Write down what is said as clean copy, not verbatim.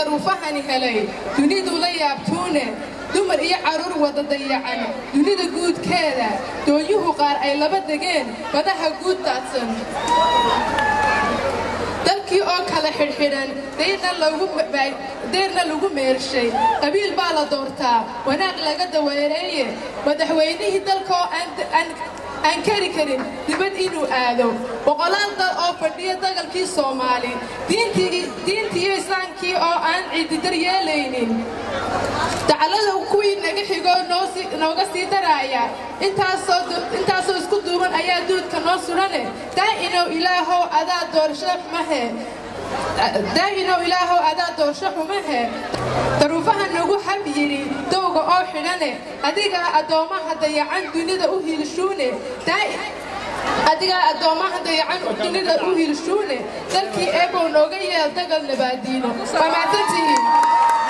daruufahani helay dunidu la yaabtuune dumar iyo caruur wada dayacan dunida guudkeeda dooyuhu qaar ay laba degeen badaha guud daadsan dalkii oo kala xidhxidhan deerna lagu meershay qabiil baa la doortaa wanaag laga daweereeye madaxweynihii dalka oo aan kari karin dibad inuu aado boqolaal dal oo fadhiya dagalkii Soomaali diintii iyo islaamkii oo aan cidi daryeelaynin dacalada kuwii naga xigoo nooga sii daraya intaasoo isku duuban ayaa duudka noo surane daa'inow ilaahow adaa doorsho xumahe daruufaha nagu hab yiri dowga oo xidhane adiga adoomaha dayacan dunida u hiilshuune dalkii eebow nooga yeel dagal nabaadiino waa mahadsantihiin